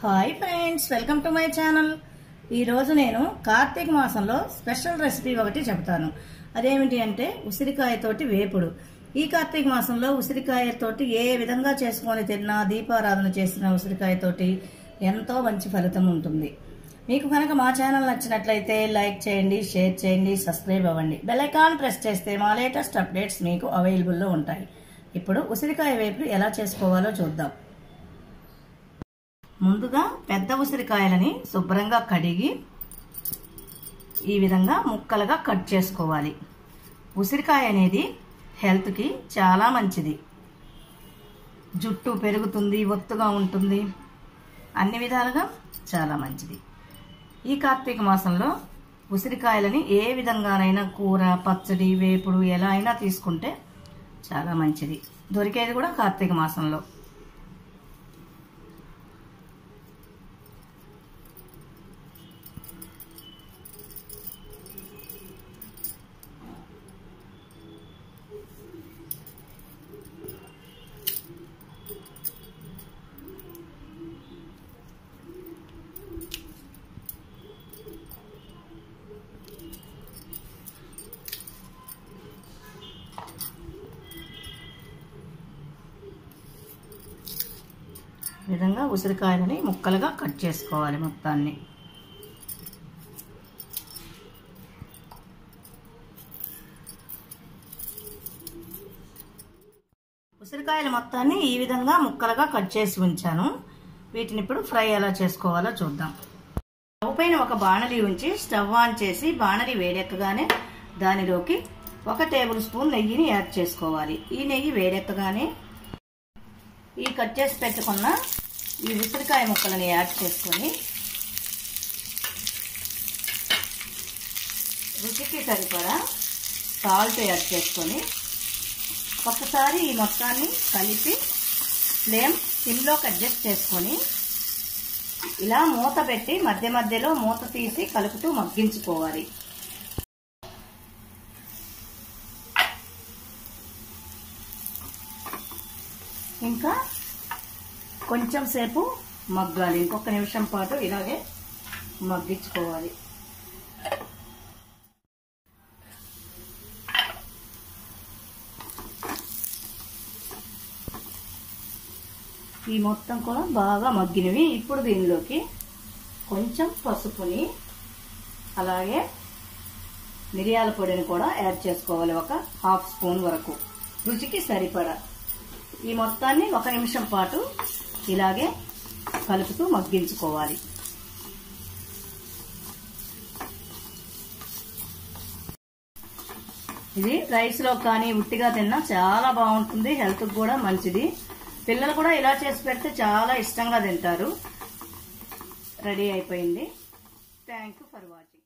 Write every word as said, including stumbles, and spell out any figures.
Hi friends, welcome to my channel. ఈరోజు నేను కార్తీక మాసంలో స్పెషల్ రెసిపీ ఒకటి చెప్తాను. అదేమిటి అంటే ఉసిరికాయతోటి వేపుడు. ఈ కార్తీక మాసంలో ఉసిరికాయతోటి ఏ విధంగా చేసుకొని తిన్నా, దీపారాధన చేసిన ఉసిరికాయతోటి ఎంతో మంచి ఫలితం ఉంటుంది. మీకు కనుక మా ఛానల్ నచ్చినట్లయితే లైక్ చేయండి, షేర్ చేయండి, సబ్స్క్రైబ్ అవ్వండి. బెల్ ఐకాన్ ప్రెస్ చేస్తే మా లేటెస్ట్ అప్డేట్స్ మీకు అవైలబుల్లో ఉంటాయి. ఇప్పుడు ఉసిరికాయ వేపుడు ఎలా చేసుకోవాలో చూద్దాం. ముందుగా పెద్ద ఉసిరికాయలని శుభ్రంగా కడిగి ఈ విధంగా ముక్కలుగా కట్ చేసుకోవాలి. ఉసిరికాయ అనేది హెల్త్కి చాలా మంచిది. జుట్టు పెరుగుతుంది, ఒత్తుగా ఉంటుంది, అన్ని విధాలుగా చాలా మంచిది. ఈ కార్తీక మాసంలో ఉసిరికాయలని ఏ విధంగానైనా కూర, పచ్చడి, వేపుడు ఎలా అయినా తీసుకుంటే చాలా మంచిది. దొరికేది కూడా కార్తీక మాసంలో. ఈ విధంగా ఉసిరికాయలని ముక్కలుగా కట్ చేసుకోవాలి మొత్తాన్ని. ఉసిరికాయల మొత్తాన్ని ఈ విధంగా ముక్కలుగా కట్ చేసి ఉంచాను. వీటిని ఇప్పుడు ఫ్రై ఎలా చేసుకోవాలో చూద్దాం. స్టవ్ పైన ఒక బాణలి ఉంచి స్టవ్ ఆన్ చేసి బాణలి వేడెక్కగానే దానిలోకి ఒక టేబుల్ స్పూన్ నెయ్యిని యాడ్ చేసుకోవాలి. ఈ నెయ్యి వేడెక్కగానే ఈ కట్ చేసి పెట్టుకున్న ఈ ఉసిరికాయ ముక్కలని యాడ్ చేసుకొని రుచికి సరిపడా సాల్ట్ యాడ్ చేసుకొని ఒక్కసారి ఈ మొత్తాన్ని కలిపి ఫ్లేమ్ సిమ్లోకి అడ్జస్ట్ చేసుకొని ఇలా మూత పెట్టి మధ్య మధ్యలో మూత తీసి కలుపుతూ మగ్గించుకోవాలి. ఇంకా కొంచెం సేపు మగ్గాలి. ఇంకొక నిమిషం పాటు ఇలాగే మగ్గించుకోవాలి. ఈ మొత్తం కూడా బాగా మగ్గినవి. ఇప్పుడు దీనిలోకి కొంచెం పసుపుని అలాగే మిరియాల పొడిని కూడా యాడ్ చేసుకోవాలి. ఒక హాఫ్ స్పూన్ వరకు రుచికి సరిపడా. ఈ మొత్తాన్ని ఒక నిమిషం పాటు ఇలాగే కలుపుతూ మగ్గించుకోవాలి. ఇది రైస్ లో కానీ ఉట్టిగా తిన్నా చాలా బాగుంటుంది. హెల్త్ కూడా మంచిది. పిల్లలు కూడా ఇలా చేసి పెడితే చాలా ఇష్టంగా తింటారు. రెడీ అయిపోయింది. Thank you for watching.